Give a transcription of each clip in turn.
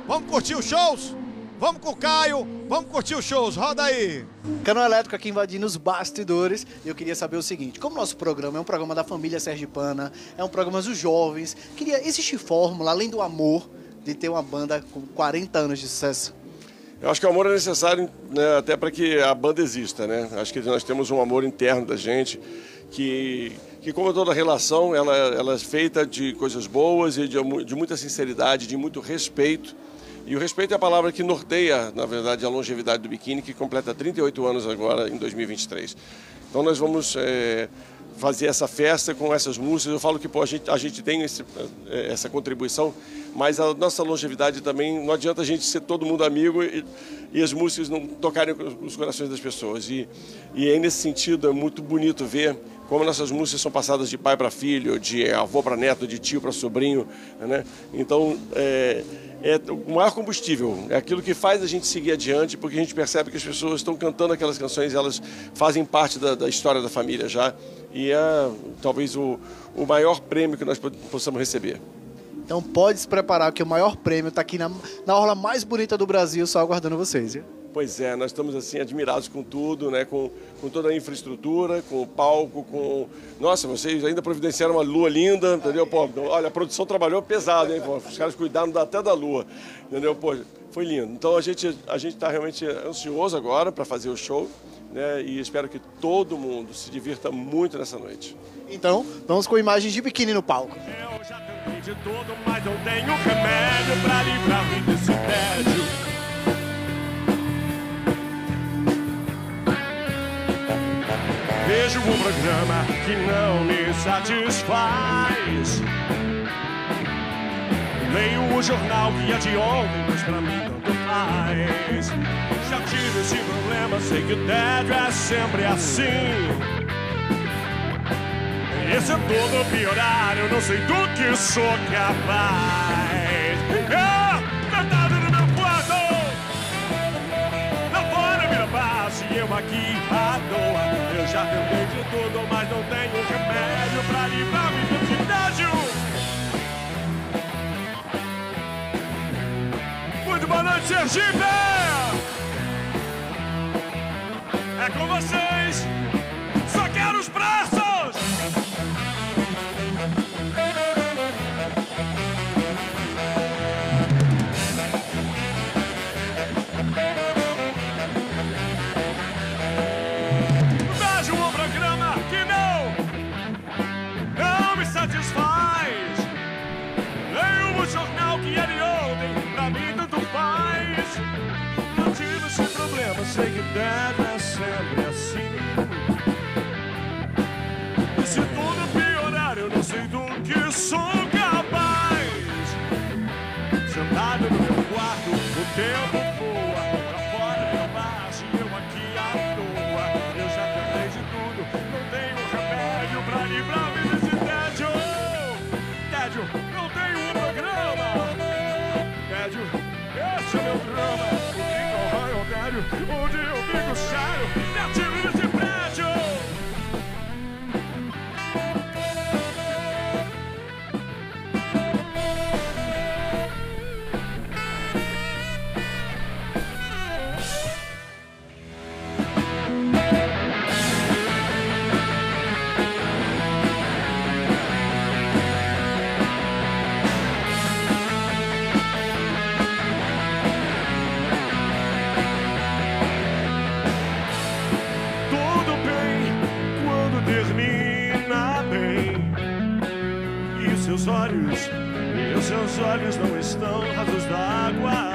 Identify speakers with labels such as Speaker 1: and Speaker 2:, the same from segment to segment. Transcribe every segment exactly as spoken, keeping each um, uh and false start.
Speaker 1: Vamos curtir os shows? Vamos com o Caio, vamos curtir os shows, roda aí.
Speaker 2: Canal Elétrico aqui invadindo os bastidores. E eu queria saber o seguinte, como nosso programa é um programa da família sergipana, é um programa dos jovens, queria, existe fórmula, além do amor, de ter uma banda com quarenta anos de sucesso?
Speaker 3: Eu acho que o amor é necessário, né, até para que a banda exista, né? Acho que nós temos um amor interno da gente, que, que como toda relação, ela, ela é feita de coisas boas e de, de muita sinceridade, de muito respeito. E o respeito é a palavra que norteia, na verdade, a longevidade do Biquíni, que completa trinta e oito anos agora, em dois mil e vinte e três. Então nós vamos é, fazer essa festa com essas músicas. Eu falo que pô, a, gente, a gente tem esse, essa contribuição, mas a nossa longevidade também, não adianta a gente ser todo mundo amigo e, e as músicas não tocarem nos corações das pessoas. E, e aí, nesse sentido, é muito bonito ver como nossas músicas são passadas de pai para filho, de avô para neto, de tio para sobrinho, né? Então, é, é o maior combustível, é aquilo que faz a gente seguir adiante, porque a gente percebe que as pessoas estão cantando aquelas canções, elas fazem parte da, da história da família já, e é talvez o, o maior prêmio que nós possamos receber.
Speaker 2: Então pode se preparar, que o maior prêmio está aqui na, na orla mais bonita do Brasil, só aguardando vocês, viu?
Speaker 3: Pois é, nós estamos assim admirados com tudo, né? com, com toda a infraestrutura, com o palco, com... Nossa, vocês ainda providenciaram uma lua linda, entendeu? Pô, olha, a produção trabalhou pesado, hein? Pô, os caras cuidaram até da lua, entendeu? Pô, foi lindo. Então a gente a gente está realmente ansioso agora para fazer o show, né? E espero que todo mundo se divirta muito nessa noite.
Speaker 2: Então, vamos com imagens de biquíni no palco.
Speaker 4: Eu já tentei de tudo, mas não tenho remédio pra livrar-me desse tédio. Vejo um programa que não me satisfaz. Leio o jornal que é de ontem, mas pra mim tanto faz. Já tive esse problema, sei que o tédio é sempre assim. Esse é todo piorar, eu não sei do que sou capaz. Eu, sentado no meu quarto, lá fora vira paz e eu aqui à toa. Eu já tentei de tudo, mas não tenho remédio pra livrar-me desse tédio. Muito boa noite, Sergipe! É com vocês, só quero os braços! Vejo um programa que não, não me satisfaz. Leio o jornal que é de ontem, pra mim tanto faz. Não tive esse problema, sei que deve é sempre assim. E se tudo piorar, eu não sei do que sou capaz. Sentado no meu quarto, o tempo voa. Pra fora meu baixo e eu aqui à toa. Eu já tentei de tudo, não tenho remédio pra livrar-me desse tédio. Tédio, não tenho um programa. Tédio, esse é meu drama. O que corrói é o tédio, onde eu fico sério, me atiro nesse prédio. Termina bem. E seus olhos, e os seus olhos não estão rasos d'água.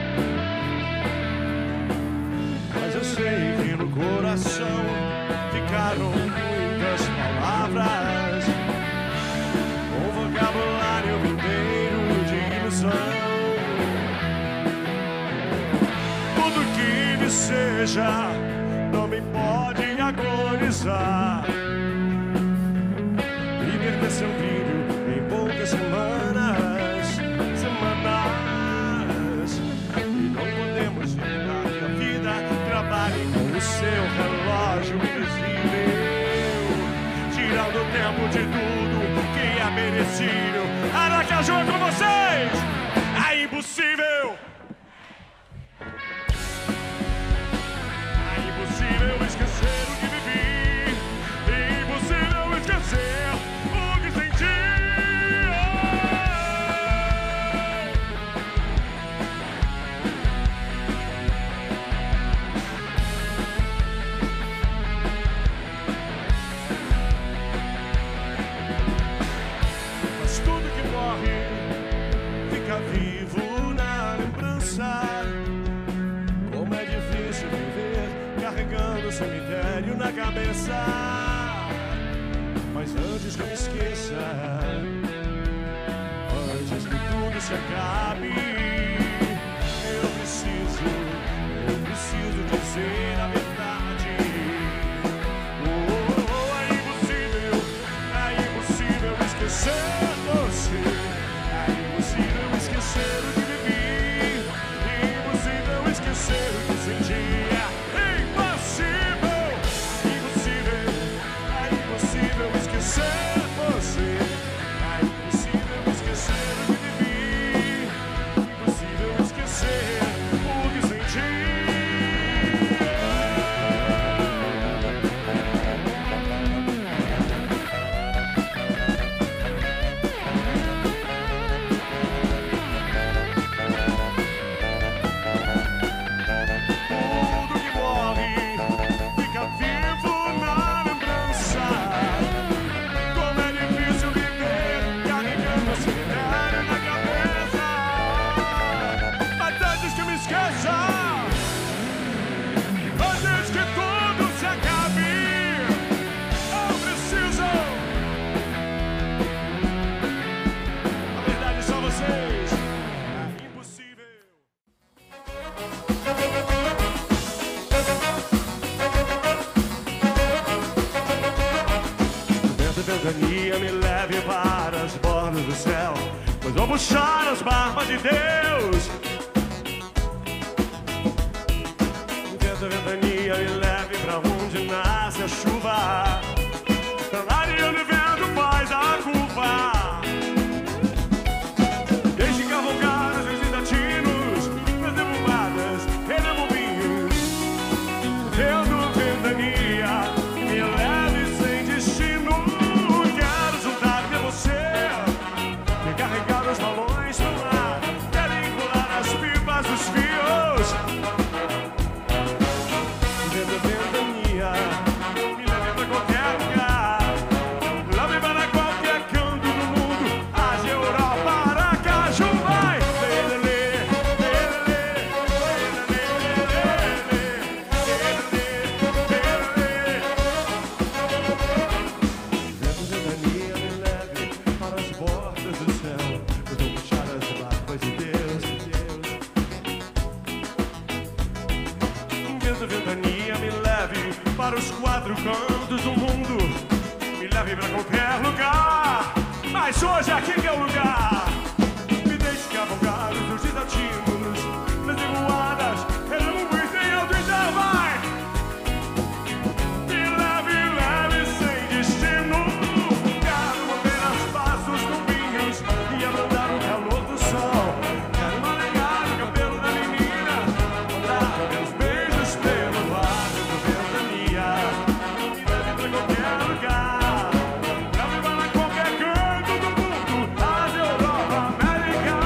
Speaker 4: Mas eu sei que no coração ficaram muitas palavras, um vocabulário inteiro de ilusão. Tudo que me seja não me pode agonizar. Perder seu brilho em poucas semanas, semanas. E não podemos evitar que a vida trabalhe com o seu relógio invisível, tirando o tempo de tudo que é merecido. Aracaju é com vocês, é impossível. É impossível esquecer o que vivi. É impossível esquecer o que senti. Mas tudo que morre fica vivo na lembrança. Como é difícil viver carregando o cemitério na cabeça. Mas antes que eu me esqueça, antes que tudo se acabe, eu preciso, eu preciso dizer a verdade. Oh, oh, oh, é impossível, é impossível esquecer você. É impossível esquecer o que vivi. É impossível esquecer o que senti. É impossível, impossível, é impossível esquecer você. É impossível esquecer o que vivi. É impossível esquecer o que senti. Tudo que morre fica vivo na lembrança. Como é difícil viver carregando o cemitério na cabeça. Mas antes que eu me esqueça, antes que tudo se acabe, eu preciso. A verdade é só vocês. É impossível. Vento, ventania, me leve para as bordas do céu, pois vou puxar as barbas de Deus. Vento, ventania, me leve para onde nasce a chuva. Clareando o vento faz a curva. Deixe cavalgar os reis latinos, nas devomadas e demovinhos. Vento, ventania, me leve sem destino. Quero juntar-me a você, recarregar os balões no ar. Quero enrolar as pipas dos fios. Vento, ventania, me leve pra qualquer lugar. Leve para qualquer canto do mundo. Ásia, Europa, Aracaju, vai! Lê, lê, lê, lê, lê, Vento, ventania, me leve para as bordas do céu. Eu vou puxar as barbas de Deus, de Deus. Vento, ventania, me leve para os quatro cantos do mundo. Me leve para qualquer lugar. Mas hoje aqui que é o lugar. Me deixe cavalgar os meus desatinos, nas revoadas, redemoinhos em alto então vai. Me leve, leve sem destino. Quero mover as passos com vinhos e abrandar o calor do sol. Quero manejar o cabelo da menina, mandar meus beijos pelo ar. Vento, ventania, me leve pra qualquer lugar. Leve para qualquer canto do mundo. Ásia, Europa, América.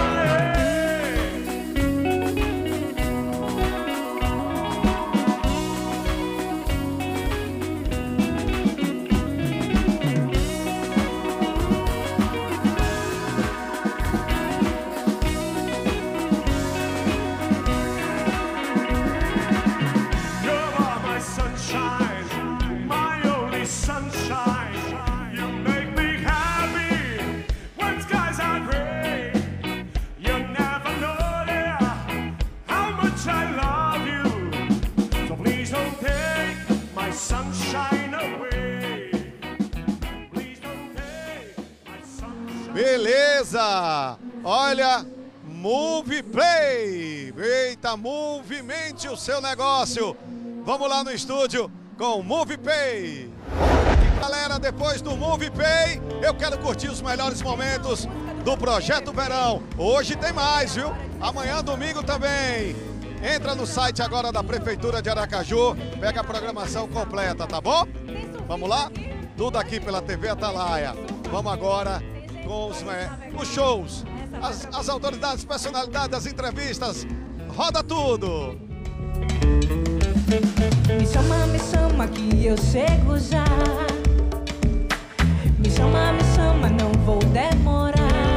Speaker 4: You are my sunshine, my only sunshine. You make me happy when skies are gray. You never know, dear, how much I love you. So please don't take my sunshine away. Please don't take my sunshine.
Speaker 1: Beleza! Olha, Move Play! Eita, movimente o seu negócio! Vamos lá no estúdio com o Move Pay! Galera, depois do Move Pay, eu quero curtir os melhores momentos do Projeto Verão. Hoje tem mais, viu? Amanhã, domingo também. Entra no site agora da Prefeitura de Aracaju, pega a programação completa, tá bom? Vamos lá? Tudo aqui pela T V Atalaia. Vamos agora com os, é, os shows, as, as autoridades, personalidades, as entrevistas. Roda tudo!
Speaker 5: Me chama, me chama que eu chego já. Me chama, me chama, não vou demorar.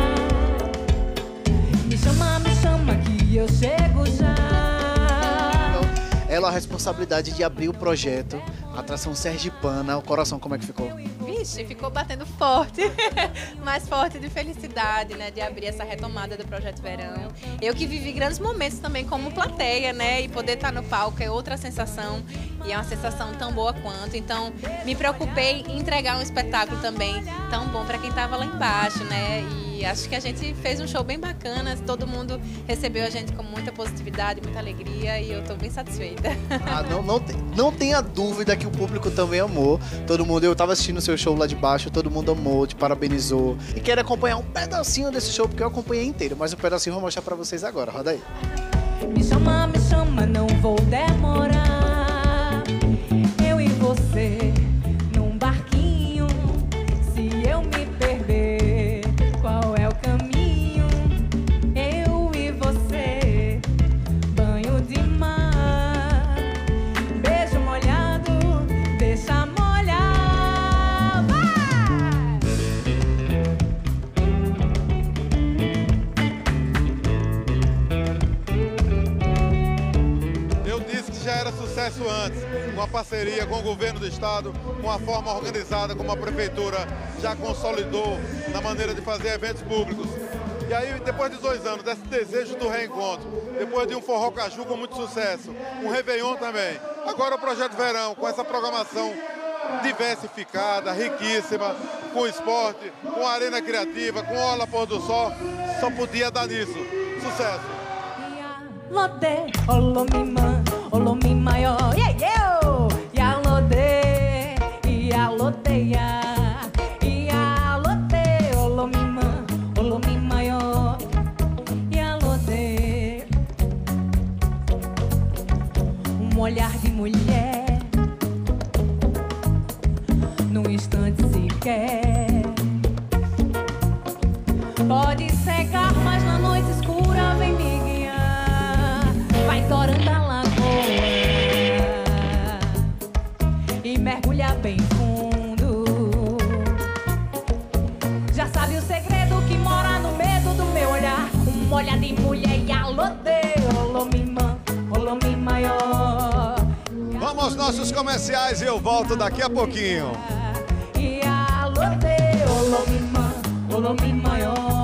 Speaker 5: Me chama, me chama que eu chego já.
Speaker 2: Ela a responsabilidade de abrir o projeto, a atração sergipana. O coração, como é que ficou?
Speaker 6: Vixe, ficou batendo forte, mais forte de felicidade, né, de abrir essa retomada do Projeto Verão. Eu que vivi grandes momentos também como plateia, né, e poder estar no palco é outra sensação, e é uma sensação tão boa quanto. Então, me preocupei em entregar um espetáculo também tão bom para quem estava lá embaixo, né, e acho que a gente fez um show bem bacana, todo mundo recebeu a gente com muita positividade, muita alegria, e eu estou bem satisfeita.
Speaker 2: Ah, não, não, tem, não tenha dúvida que o público também amou. Todo mundo, eu estava assistindo o seu show lá de baixo, todo mundo amou, te parabenizou. E quero acompanhar um pedacinho desse show, porque eu acompanhei inteiro, mas um pedacinho eu vou mostrar pra vocês agora. Roda aí.
Speaker 5: Me chama, me chama, não vou demorar. Eu e você num barquinho. Se eu me perder, qual é o caminho? Eu e você, banho de mar, beijo molhado, deixa molhar.
Speaker 7: Já era sucesso antes, uma parceria com o governo do estado, com a forma organizada como a prefeitura já consolidou na maneira de fazer eventos públicos. E aí, depois de dois anos, desse desejo do reencontro, depois de um Forró Caju com muito sucesso, um Réveillon também, agora o Projeto Verão, com essa programação diversificada, riquíssima, com esporte, com arena criativa, com Orla Pôr do Sol, só podia dar nisso. Sucesso!
Speaker 5: Lode, olomimã, olomi maior, yeah, eu, yalode, yalodeia, yalode, olomimã, olomi maior, yalode. Um olhar de mulher, num instante sequer, pode cegar, mas na noite escura vem me guiar. Vai torando a lagoa e mergulha bem fundo. Já sabe o segredo que mora no medo do meu olhar. Um olhar de mulher e alode, olomimã, olomi maior.
Speaker 1: Vamos aos nossos comerciais e eu volto daqui a pouquinho.
Speaker 5: E alode, olomimã, olomi maior.